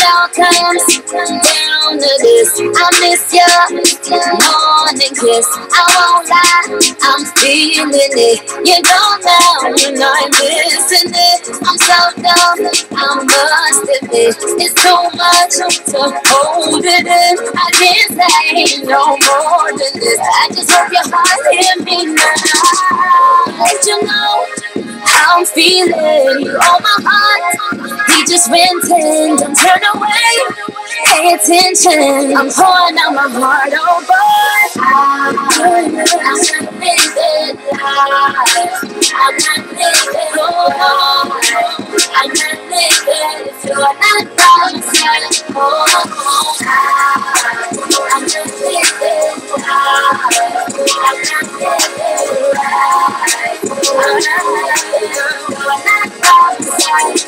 it all comes down to this. I miss your morning kiss. I won't lie, I'm feeling it. You don't know when I'm missing it. I'm so dumb, I must admit. It's too much to hold it in. I can't say no more than this. I just hope your heart hear me now. Let you know how I'm feeling. You on my heart, we just renting. Don't turn away, pay attention. I'm pouring out my heart, oh boy. I'm not living life. I'm not living, oh, I'm not living if you're not by my side. Oh, I'm not living life. I'm not living life. I'm not living, you're not by my side.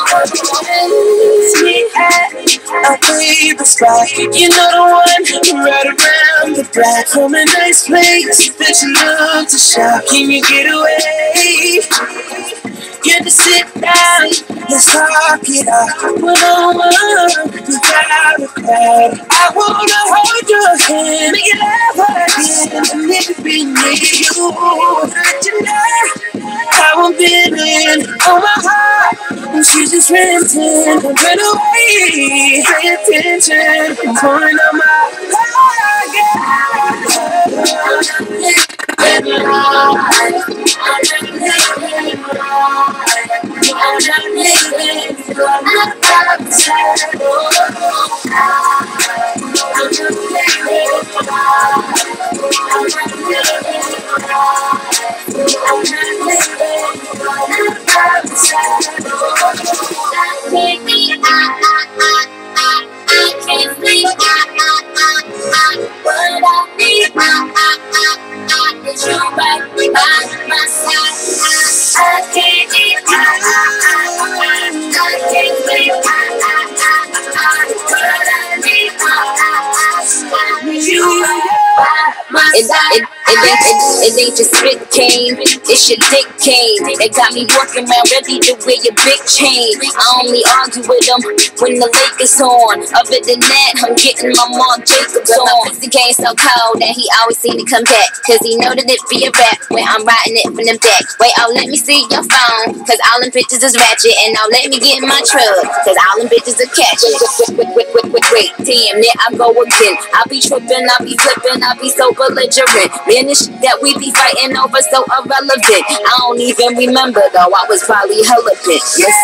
Sweetheart, I'll leave the spot. You know the one right around the block. From a nice place that you love to shop. Can you get away? Get to sit down, let's talk it out. One-on-one, without a crowd. I wanna hold your hand, make it laugh again, and never be near you. Let you know how I'm feeling on my heart. And she just renting, don't run away. Pay attention, I'm pouring on my heart, yeah. I'm not living, you're not by my side. I'm not living, I'm not living, I'm not living, you're not by my side. I can't sleep, what I need, is you right by my side. I can't eat, I can't sleep, what I need, is you by my side. It ain't your spit cane, it's your dick cane. They got me walking around ready to wear your big chain. I only argue with them when the Lakers on. Other than that, I'm getting my Mark Jacobs on. My pussy game so cold that he always seem to come back, cause he know that it be a rap when I'm riding it from the back. Wait, oh, let me see your phone, cause all them bitches is ratchet. And now let me get in my truck, cause all them bitches are catching. Wait, damn, there I go again. I be tripping, I be flipping, I be so belligerent. Man, this shit that we be fighting over so irrelevant. I don't even remember though, I was probably hella bit. Yes,